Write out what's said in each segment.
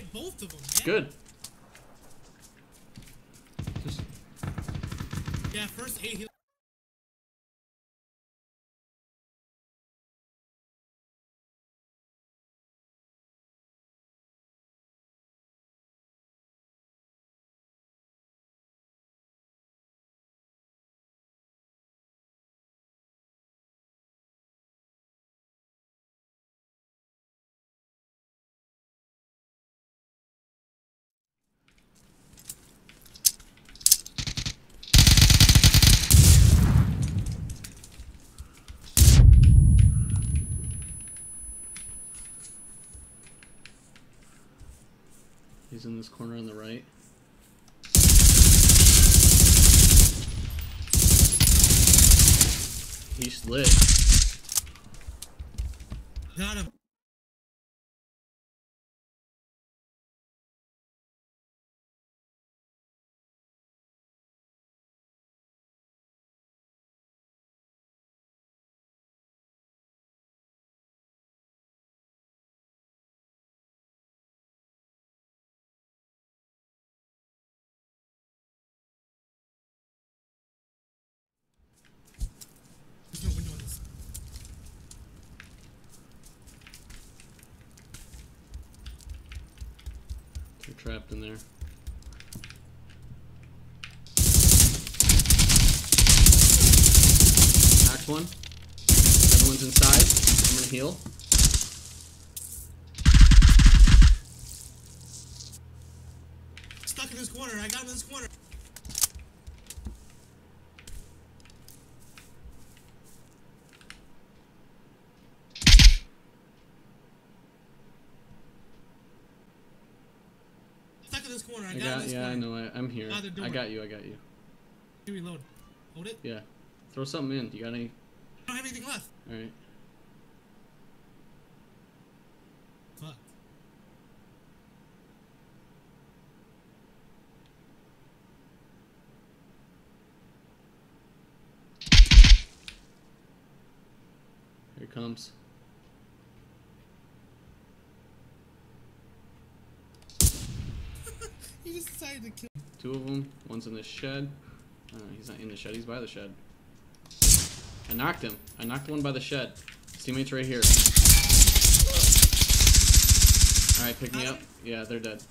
hit both of them, man. Good. Just... Yeah, first 8 he... He's in this corner on the right. He's lit. Got him. There's no window on this. They're trapped in there. Knocked one. The other one's inside. I'm gonna heal. Stuck in this corner. I got him in this corner. Stuck in this corner. I got him in this corner. I know. I'm here. Ah, they're doing I it. got you. I got you. You reload. Hold it. Yeah. Throw something in. You got any? I don't have anything left. All right. Fuck. Here it comes. He just decided to kill. Two of them. One's in the shed. He's not in the shed. He's by the shed. I knocked him. I knocked one by the shed. His teammate's right here. Alright, pick me up. Yeah, they're dead.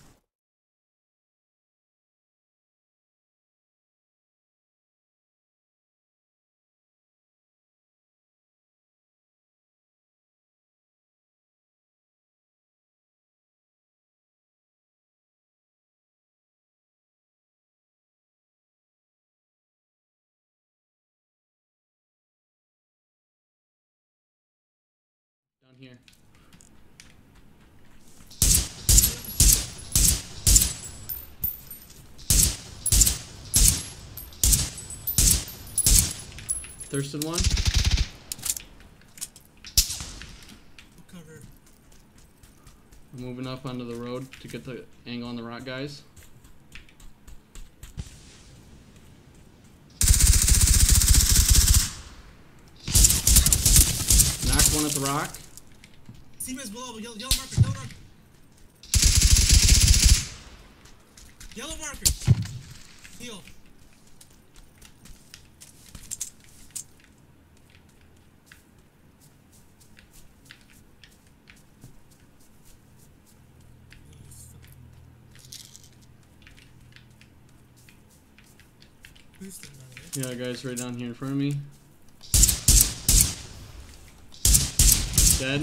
Down here. Thurston one. Cover. I'm moving up onto the road to get the angle on the rock guys. Knocked one at the rock. Teammates below, yellow marker, yellow marker. Yellow marker. Heal. Yeah, guys, right down here in front of me. Dead.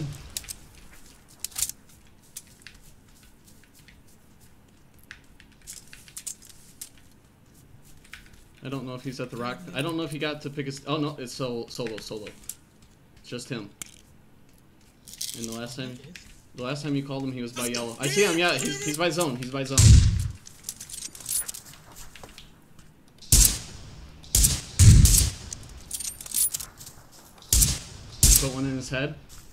I don't know if he's at the rock. I don't know if he got to pick his. Oh no, it's solo. It's just him. And the last time you called him, he was by yellow. I see him. Yeah, he's by zone. He's by zone. Put one in his head.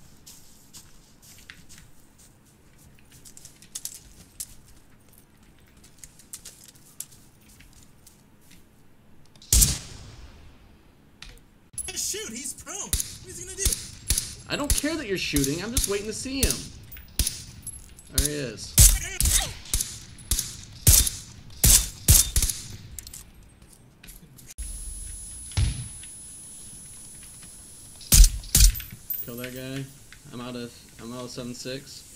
Shoot, he's prone. What is he gonna do? I don't care that you're shooting. I'm just waiting to see him. There he is. Kill that guy. I'm out of 7-6.